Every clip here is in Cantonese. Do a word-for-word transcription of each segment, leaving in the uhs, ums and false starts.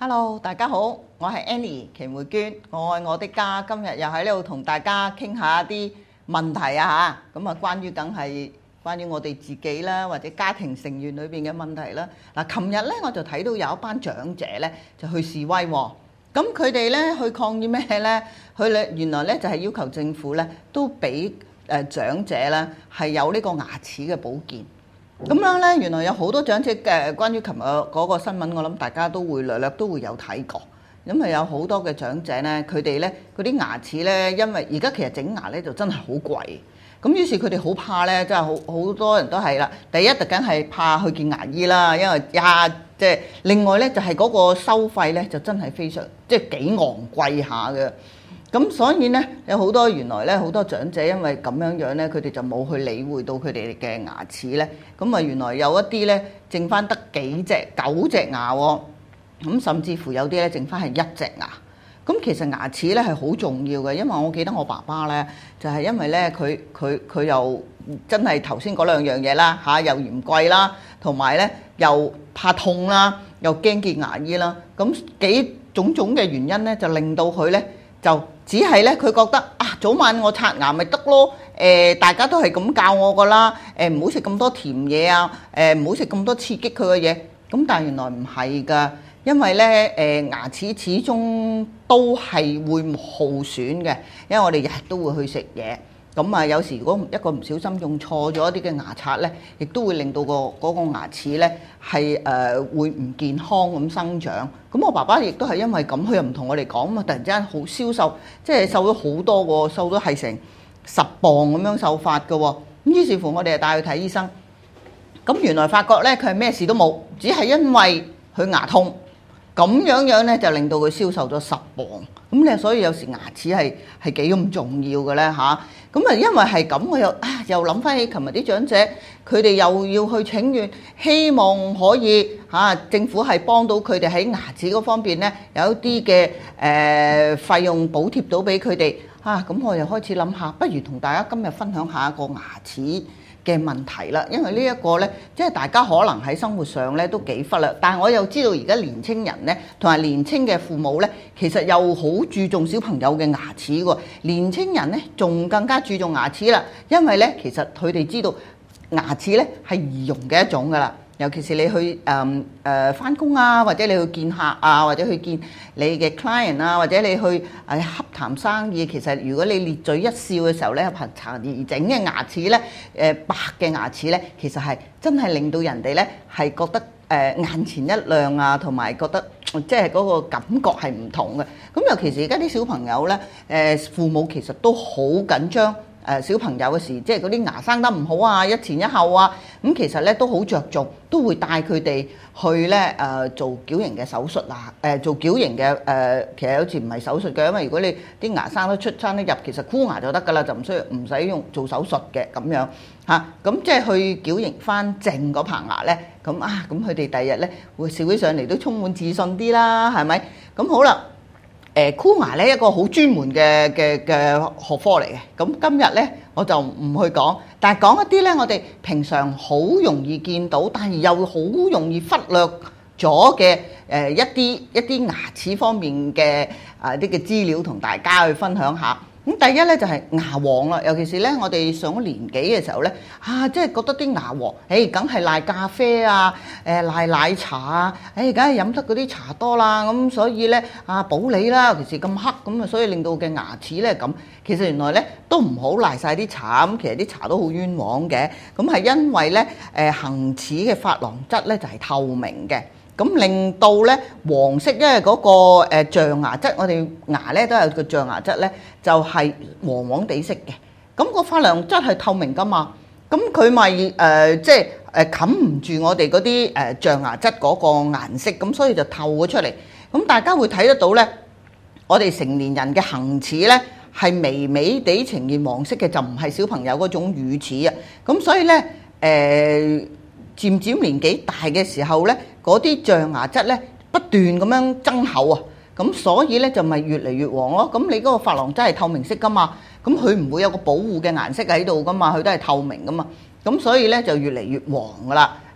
Hello，大家好，我係 Annie 祁梅娟，我愛我的家。今日又喺呢度同大家傾下啲問題啊嚇，咁啊關於梗係關於我哋自己啦，或者家庭成員裏邊嘅問題啦。嗱，琴日咧我就睇到有一班長者咧就去示威喎，咁佢哋咧去抗議咩咧？佢咧原來咧就係要求政府咧都俾誒長者咧係有呢個牙齒嘅保健。咁樣咧，原來有好多長者嘅關於琴日嗰個新聞，我諗大家都會略略都會有睇過。因為有好多嘅長者咧，佢哋咧嗰啲牙齒咧，因為而家其實整牙咧就真係好貴。咁於是佢哋好怕咧，真係好好多人都係啦。第一就梗係怕去見牙醫啦，因為呀即係另外咧就係嗰個收費咧就真係非常即係幾昂貴下嘅。咁所以咧，有好多原來咧，好多長者因為咁樣樣咧，佢哋就冇去理會到佢哋嘅牙齒咧。咁啊，原來有一啲咧，剩翻得幾隻九隻牙喎。咁甚至乎有啲咧，剩翻係一隻牙。咁其實牙齒咧係好重要嘅，因為我記得我爸爸咧，就係因為咧，佢佢佢又真係頭先嗰兩樣嘢啦嚇，又嫌貴啦，同埋咧又怕痛啦，又驚見牙醫啦。咁幾種種嘅原因咧，就令到佢咧就只係咧，佢覺得啊，早晚我刷牙咪得咯。誒、呃，大家都係咁教我噶啦。誒，唔好食咁多甜嘢啊。誒，唔好食咁多刺激佢嘅嘢。咁但係原來唔係㗎，因為咧誒、呃、牙齒始終都係會耗損嘅，因為我哋日日都會去食嘢。咁啊，有時如果一個唔小心用錯咗一啲嘅牙刷咧，亦都會令到個嗰個牙齒咧係誒會唔健康咁生長。咁我爸爸亦都係因為咁，佢又唔同我哋講啊嘛，突然之間好消瘦，即係瘦咗好多喎，瘦咗係成十磅咁樣瘦法嘅喎。咁於是乎我哋就帶佢睇醫生。咁原來發覺咧佢係咩事都冇，只係因為佢牙痛。咁樣樣咧就令到佢消瘦咗十磅，咁咧所以有時牙齒係係幾咁重要嘅咧嚇。咁啊因為係咁，我又啊又諗翻起琴日啲長者，佢哋又要去請願，希望可以嚇、啊、政府係幫到佢哋喺牙齒嗰方面咧有一啲嘅誒費用補貼到俾佢哋嚇。咁、啊、我又開始諗下，不如同大家今日分享下一個牙齒嘅問題啦，因為呢一個呢，即係大家可能喺生活上呢都幾忽略，但係我又知道而家年青人呢，同埋年青嘅父母呢，其實又好注重小朋友嘅牙齒喎。年青人呢，仲更加注重牙齒啦，因為呢，其實佢哋知道牙齒呢係易容嘅一種㗎啦。尤其是你去誒誒返工啊，或者你去見客啊，或者去見你嘅 client 啊，或者你去誒洽談生意，其實如果你咧嘴一笑嘅時候咧，憑搽而整嘅牙齒咧，誒白嘅牙齒咧，其實係真係令到人哋咧係覺得誒眼前一亮啊，同埋覺得即係嗰個感覺係唔同嘅。咁尤其是而家啲小朋友咧，誒父母其實都好緊張。誒小朋友嘅時，即係嗰啲牙生得唔好啊，一前一後啊，咁其實咧都好着重，都會帶佢哋去咧誒做矯形嘅手術啊，誒做矯形嘅誒，其實有時唔係手術嘅，因為如果你啲牙生得出、生得入，其實箍牙就得㗎啦，就唔需要唔使用做手術嘅咁樣嚇，咁即係去矯形翻正嗰棚牙咧，咁啊，咁佢哋第日咧會笑起上嚟都充滿自信啲啦，係咪？咁好啦。誒箍牙咧一個好專門嘅嘅嘅學科嚟嘅，咁今日咧我就唔去講，但係講一啲咧我哋平常好容易見到，但係又好容易忽略咗嘅誒一啲一啲牙齒方面嘅啊啲嘅資料同大家去分享下。咁第一咧就係牙黃啦，尤其是咧我哋上咗年紀嘅時候咧，啊即係覺得啲牙黃，誒梗係賴咖啡啊，誒賴奶茶啊，誒梗係飲得嗰啲茶多啦，咁所以咧啊補你啦，尤其是咁黑咁啊，所以令到嘅牙齒咧咁，其實原來咧都唔好賴晒啲茶，咁其實啲茶都好冤枉嘅，咁係因為咧誒恆齒嘅琺瑯質咧就係透明嘅。咁令到咧黃色，因為嗰個誒象牙質，我哋牙咧都有個象牙質咧，就係黃黃地色嘅。咁個琺瑯質係透明噶嘛，咁佢咪誒即係誒冚唔住我哋嗰啲誒象牙質嗰個顏色，咁所以就透咗出嚟。咁大家會睇得到咧，我哋成年人嘅恆齒咧係微微地呈現黃色嘅，就唔係小朋友嗰種乳齒啊。咁所以咧誒。呃漸漸年紀大嘅時候咧，嗰啲象牙質咧不斷咁樣增厚啊，咁所以咧就咪越嚟越黃咯。咁你嗰個琺瑯質係透明色噶嘛，咁佢唔會有個保護嘅顏色喺度噶嘛，佢都係透明噶嘛，咁所以咧就越嚟越黃噶啦。咁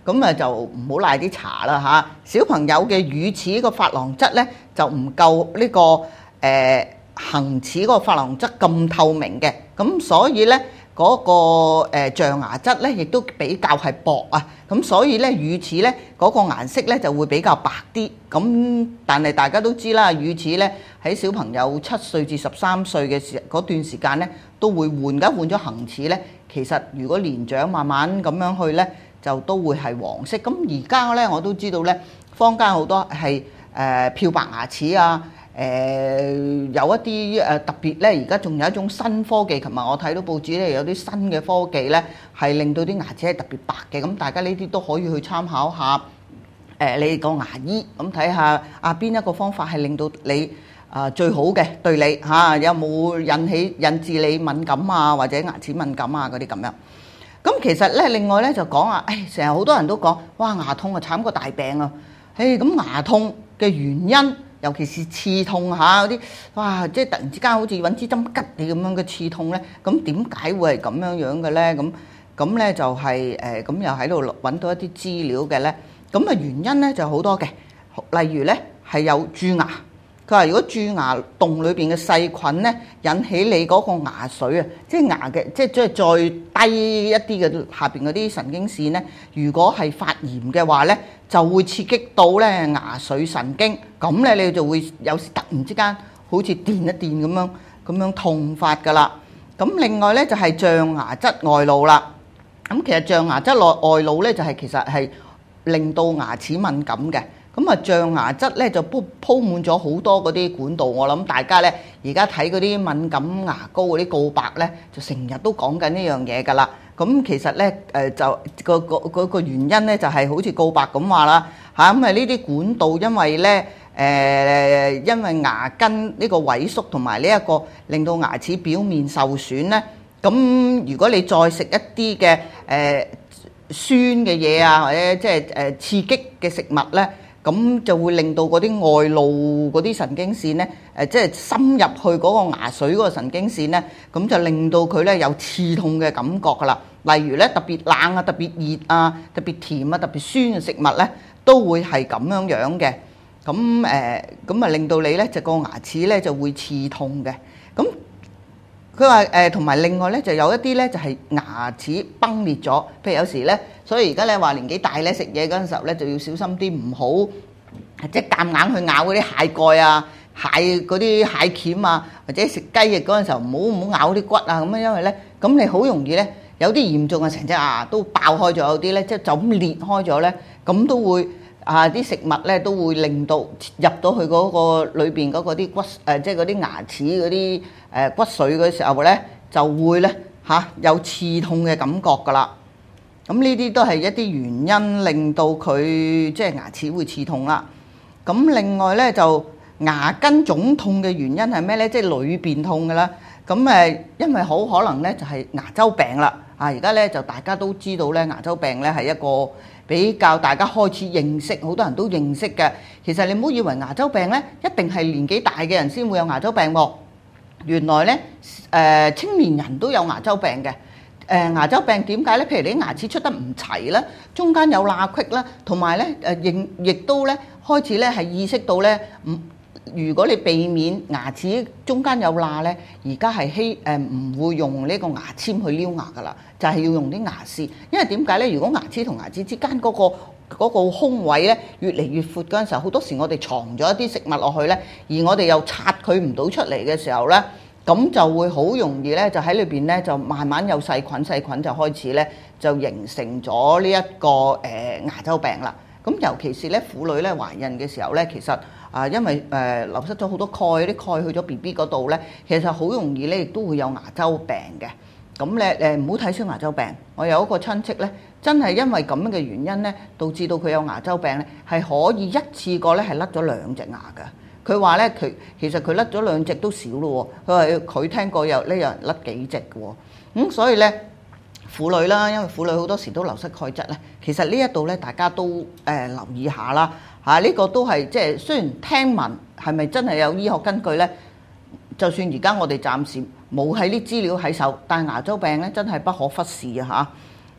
咁啊就唔好賴啲茶啦嚇。小朋友嘅乳齒個珐琅質咧就唔夠呢、這個誒、呃、恆齒個珐琅質咁透明嘅，咁所以咧嗰、那個、呃、象牙質咧亦都比較係薄啊，咁所以咧乳齒咧嗰個顏色咧就會比較白啲。咁但係大家都知啦，乳齒咧喺小朋友七歲至十三歲嘅時嗰段時間咧都會換，而家換咗恆齒咧，其實如果年長慢慢咁樣去咧，就都會係黃色。咁而家咧我都知道咧，坊間好多係誒、呃、漂白牙齒啊，誒、呃、有一啲誒特別咧，而家仲有一種新科技。琴日我睇到報紙咧有啲新嘅科技咧，係令到啲牙齒係特別白嘅。咁大家呢啲都可以去參考下誒、呃、你個牙醫，咁睇下啊邊一個方法係令到你啊、呃、最好嘅對你嚇、啊，有冇引起引致你敏感啊，或者牙齒敏感啊嗰啲咁樣。咁其實咧，另外咧就講啊，誒成日好多人都講，哇牙痛啊慘過大病啊！誒咁牙痛嘅原因，尤其是刺痛嚇嗰啲，哇即係突然之間好似揾支針吉你咁樣嘅刺痛咧，咁點解會係咁樣樣嘅咧？咁咁咧就係誒咁又喺度揾到一啲資料嘅咧，咁啊原因咧就好多嘅，例如咧係有蛀牙。佢話：如果蛀牙洞裏邊嘅細菌咧引起你嗰個牙髓啊，即係牙嘅，即係即係再低一啲嘅下邊嗰啲神經線咧，如果係發炎嘅話咧，就會刺激到咧牙髓神經，咁咧你就會有時突然之間好似電一電咁樣咁樣痛發㗎啦。咁另外咧就係象牙質外露啦。咁其實象牙質內外露咧就係其實係令到牙齒敏感嘅。咁啊，象牙質咧就鋪鋪滿咗好多嗰啲管道，我諗大家咧而家睇嗰啲敏感牙膏嗰啲告白咧，就成日都講緊呢樣嘢㗎啦。咁其實咧誒就個個嗰個原因咧就係好似告白咁話啦嚇，咁啊呢啲管道因為咧誒因為牙根呢個萎縮同埋呢一個令到牙齒表面受損咧，咁如果你再食一啲嘅誒酸嘅嘢啊，或者即係誒刺激嘅食物咧，咁就會令到嗰啲外露嗰啲神經線咧，誒即係深入去嗰個牙髓嗰個神經線咧，咁就令到佢咧有刺痛嘅感覺㗎啦。例如咧特別冷啊、特別熱啊、特別甜啊、特別酸嘅食物咧，都會係咁樣樣嘅。咁誒咁啊，令到你咧就個牙齒咧就會刺痛嘅。咁佢話誒同埋另外咧就有一啲咧就係牙齒崩裂咗，譬如有時咧，所以而家咧話年紀大咧食嘢嗰陣時候咧就要小心啲，唔好即係夾硬去咬嗰啲蟹蓋啊、蟹嗰啲蟹鉗啊，或者食雞翼嗰陣時候唔好唔好咬啲骨啊咁啊，因為咧咁你好容易咧有啲嚴重啊，成隻牙都爆開咗，有啲咧即係就咁裂開咗咧，咁都會啊啲食物咧都會令到入到去嗰個裏邊嗰個啲骨誒，即係嗰啲牙齒嗰啲誒骨髓嘅時候咧，就會咧嚇有刺痛嘅感覺㗎啦。咁呢啲都係一啲原因令到佢即係牙齒會刺痛啦。咁另外咧就牙根腫痛嘅原因係咩咧？即係裏邊痛㗎啦。咁誒，因為好可能咧就係牙周病啦。啊，而家咧就大家都知道咧，牙周病咧係一個比較大家開始認識，好多人都認識嘅。其實你唔好以為牙周病咧一定係年紀大嘅人先會有牙周病喎。原來咧誒青年人都有牙周病嘅。誒牙周病點解咧？譬如你啲牙齒出得唔齊啦，中間有罅隙啦，同埋咧誒亦亦都咧開始咧係意識到咧唔。如果你避免牙齒中間有罅咧，而家係希誒唔會用呢個牙籤去撩牙噶啦，就係要用啲牙線。因為點解咧？如果牙齒同牙齒之間嗰個嗰個空位咧越嚟越闊嗰陣時候，好多時我哋藏咗一啲食物落去咧，而我哋又拆佢唔到出嚟嘅時候咧，咁就會好容易咧就喺裏邊咧就慢慢有細菌，細菌就開始咧就形成咗呢一個誒牙周病啦。咁尤其是咧婦女咧懷孕嘅時候咧，其實啊，因為誒、呃、流失咗好多鈣，啲鈣去咗 B B 嗰度咧，其實好容易咧，亦都會有牙周病嘅。咁咧誒唔好睇小牙周病。我有一個親戚咧，真係因為咁樣嘅原因咧，導致到佢有牙周病咧，係可以一次過咧係甩咗兩隻牙㗎。佢話咧，佢其實佢甩咗兩隻都少咯喎。佢話佢聽過有呢有人甩幾隻嘅喎。咁、嗯、所以咧，婦女啦，因為婦女好多時都流失鈣質咧，其實呢一度咧大家都誒、呃、留意下啦。嚇、啊！呢、這個都係即係雖然聽聞係咪真係有醫學根據咧？就算而家我哋暫時冇喺啲資料喺手，但係牙周病咧真係不可忽視啊！嚇。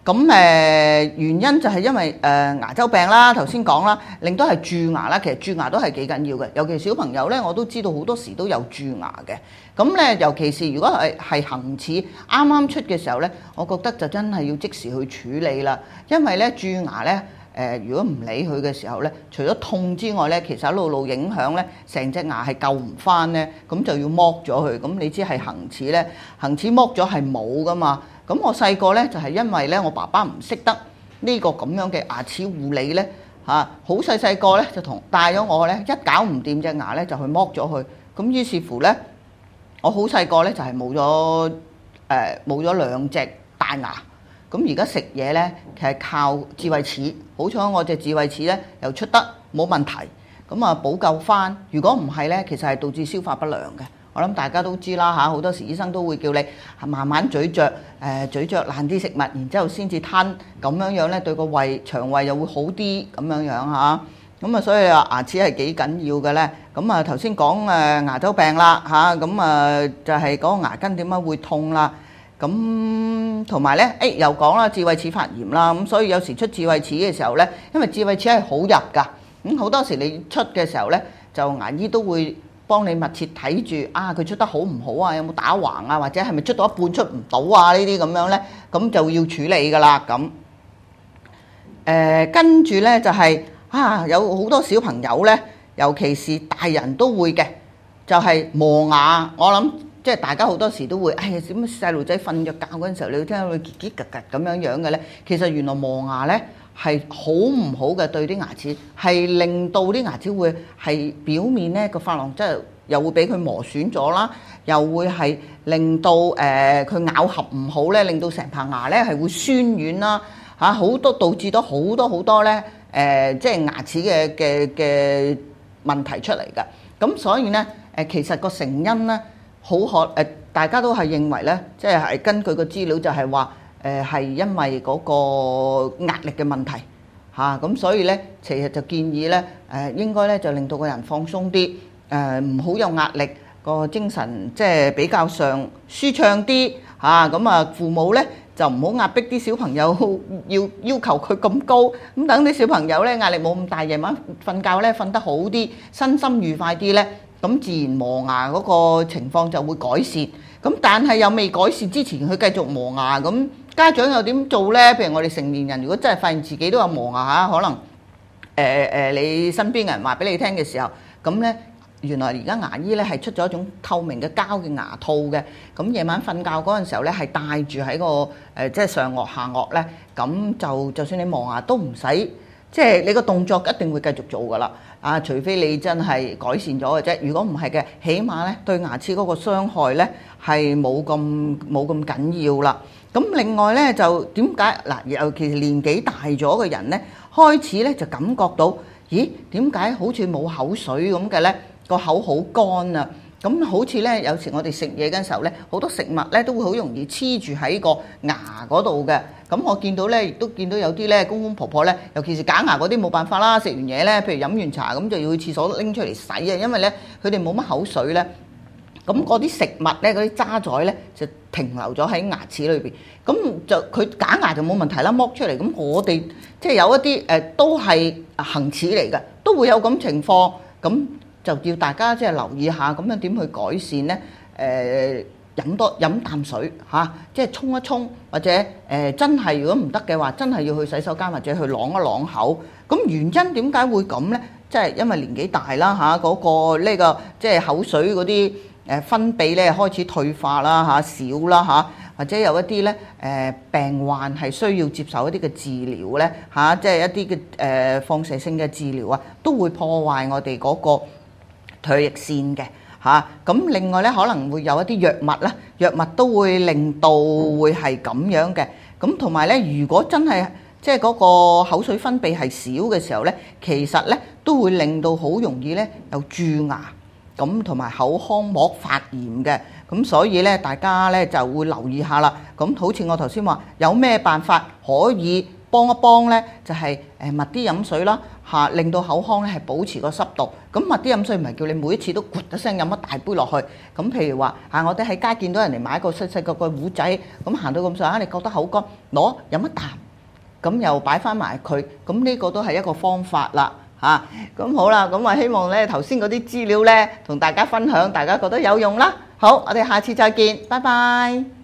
咁誒原因就係因為誒、呃、牙周病啦，頭先講啦，令到係蛀牙啦。其實蛀牙都係幾緊要嘅，尤其小朋友咧，我都知道好多時都有蛀牙嘅。咁咧，尤其是如果係係恆齒啱啱出嘅時候咧，我覺得就真係要即時去處理啦。因為咧蛀牙咧誒、呃，如果唔理佢嘅時候咧，除咗痛之外咧，其實一路路影響咧，成隻牙係救唔翻咧，咁就要剝咗佢。咁你知係恆齒咧，恆齒剝咗係冇噶嘛。咁我細個咧就係因為咧我爸爸唔識得呢個咁樣嘅牙齒護理咧嚇，好細細個咧就同帶咗我咧，一搞唔掂隻牙咧就去剝咗佢。咁於是乎咧，我好細個咧就係冇咗誒冇咗兩隻大牙。咁而家食嘢咧，其實靠智慧齒。好彩我隻智慧齒咧又出得冇問題，咁啊補救翻。如果唔係咧，其實係導致消化不良嘅。我諗大家都知啦嚇，好多時醫生都會叫你慢慢咀嚼，誒、呃、咀嚼爛啲食物，然之後先至吞，咁樣樣咧對個胃腸胃又會好啲咁樣樣嚇。咁啊，所以話牙齒係幾緊要嘅咧。咁啊頭先講誒牙周病啦嚇，咁啊就係嗰個牙根點解會痛啦。咁同埋咧，誒又講啦智慧齒發炎啦。咁所以有時出智慧齒嘅時候咧，因為智慧齒係好入㗎，咁好多時你出嘅時候咧，就牙醫都會幫你密切睇住啊，佢出得好唔好啊？有冇打橫啊？或者係咪出到一半出唔到啊？呢啲咁樣咧，咁就要處理㗎啦。咁誒跟住咧就係啊，有好多小朋友咧，尤其是大人都會嘅，就係磨牙。我諗即係大家好多時都會，哎呀，點解細路仔瞓咗覺嗰陣時候，你會聽到佢結結格格咁樣樣嘅咧？其實原來磨牙咧係好唔好嘅，對啲牙齒係令到啲牙齒會係表面咧個琺瑯質又會俾佢磨損咗啦，又會係令到誒佢、呃、咬合唔好咧，令到成棚牙咧係會酸軟啦嚇，好多導致到好多好多咧誒、呃，即係牙齒嘅嘅嘅問題出嚟㗎。咁所以咧誒，其實個成因咧好可誒，大家都係認為咧，即係係根據個資料就係話。誒係因為嗰個壓力嘅問題嚇，咁所以咧其實就建議咧誒應該咧就令到個人放鬆啲，誒唔好有壓力，個精神即係比較上舒暢啲嚇。咁啊父母咧就唔好壓迫啲小朋友，要要求佢咁高，咁等啲小朋友咧壓力冇咁大，夜晚瞓覺咧瞓得好啲，身心愉快啲咧，咁自然磨牙嗰個情況就會改善。咁但係又未改善之前，佢繼續磨牙，咁家長又點做咧？譬如我哋成年人，如果真係發現自己都有磨牙嚇，可能誒誒、呃呃、你身邊嘅人話俾你聽嘅時候，咁咧原來而家牙醫咧係出咗一種透明嘅膠嘅牙套嘅，咁夜晚瞓覺嗰陣時候咧係戴住喺個誒、呃、即係上顎下顎咧，咁就就算你磨牙都唔使，即係你個動作一定會繼續做噶啦。啊，除非你真係改善咗嘅啫，如果唔係嘅，起碼咧對牙齒嗰個傷害咧係冇咁冇咁緊要啦。咁另外咧就點解嗱？尤其是年紀大咗嘅人咧，開始咧就感覺到，咦？點解好似冇口水咁嘅咧？個口好乾啊！咁好似咧，有時我哋食嘢嘅時候咧，好多食物咧都會好容易黐住喺個牙嗰度嘅。咁我見到咧，亦都見到有啲咧公公婆婆咧，尤其是假牙嗰啲冇辦法啦，食完嘢咧，譬如飲完茶咁就要去廁所拎出嚟洗啊，因為咧佢哋冇乜口水咧。咁嗰啲食物咧，嗰啲渣滓咧就停留咗喺牙齒裏邊。咁就佢假牙就冇問題啦，剝出嚟。咁我哋即係有一啲誒、呃、都係恆齒嚟嘅，都會有咁情況。咁就叫大家即係留意下，咁樣點去改善咧？誒、呃、飲多飲啖水嚇、啊，即係沖一沖，或者誒、呃、真係如果唔得嘅話，真係要去洗手間或者去啷一啷口。咁原因點解會咁咧？即係因為年紀大啦嚇，嗰、啊那個呢、這個即係口水嗰啲誒分泌咧開始退化啦嚇、啊，少啦嚇、啊，或者有一啲咧誒病患係需要接受一啲嘅治療咧嚇，即係一啲嘅誒放射性嘅治療啊，都會破壞我哋嗰、那個唾液腺嘅嚇，咁另外咧可能會有一啲藥物啦，藥物都會令到會係咁樣嘅。咁同埋咧，如果真係即係嗰個口水分泌係少嘅時候咧，其實咧都會令到好容易咧有蛀牙，咁同埋口腔膜發炎嘅。咁所以咧，大家咧就會留意下啦。咁好似我頭先話，有咩辦法可以幫一幫咧？就係誒密啲飲水啦。 嚇，令到口腔咧係保持個濕度。咁密啲飲水唔係叫你每一次都咕一聲飲一大杯落去。咁譬如話嚇，我哋喺街見到人哋買個細細個個壺仔，咁行到咁上下，你覺得口乾，攞飲一啖，咁又擺翻埋佢。咁呢個都係一個方法啦嚇。咁好啦，咁啊希望咧頭先嗰啲資料咧同大家分享，大家覺得有用啦。好，我哋下次再見，拜拜。